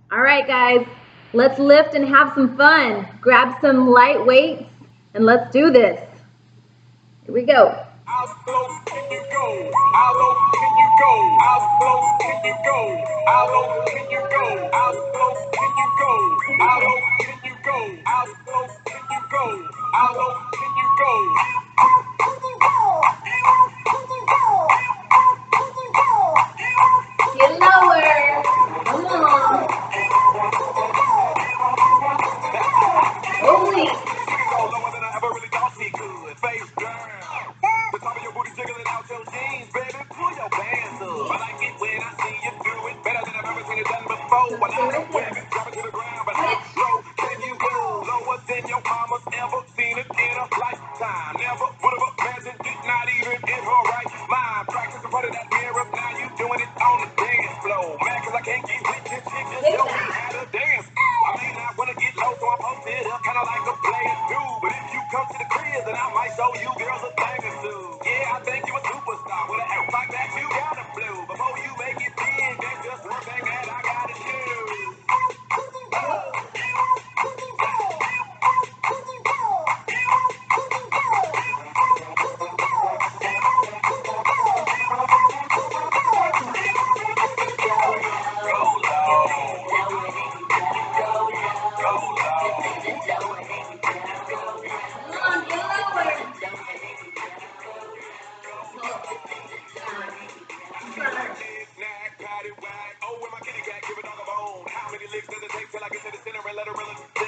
All right, guys, let's lift and have some fun. Grab some light weights and let's do this. Here we go. How slow can you go? How low can you go? How slow can you go? How low can you go? How slow can you go? How low can you go? How slow can you go? How low can you go? Get lower. Come on. Holy. Lower than I ever really thought he could. Face down. The top of your booty jiggling out your jeans, baby. Pull your pants up. I like it when I see you do it better than I've ever seen it done before. When I know women drop it to the ground, but how slow can you go? Lower than your mama's ever seen it in a lifetime. Never would have imagined it, not even in her right mind. Practice in front of that mirror, now you doing it on the dance floor. Man, cause I can't get with this chick, just show me how to dance. I may not wanna get low, so I post it up, kinda like a player do. But if you come to the crib, then I might show you girls a thing or two. Yeah, I think you a superstar. With an act like that, you gotta blow. Before you make it big, there's just one thing that I gotta do. Knick-knack, paddywhack. Oh, where my kitty cat, give a dog a bone. How many licks does it take till I get to the center and let her reel it?